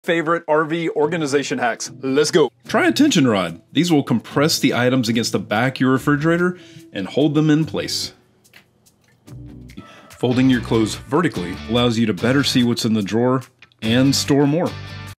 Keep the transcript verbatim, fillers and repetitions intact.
Favorite R V organization hacks. Let's go. Try a tension rod. These will compress the items against the back of your refrigerator and hold them in place. Folding your clothes vertically allows you to better see what's in the drawer and store more.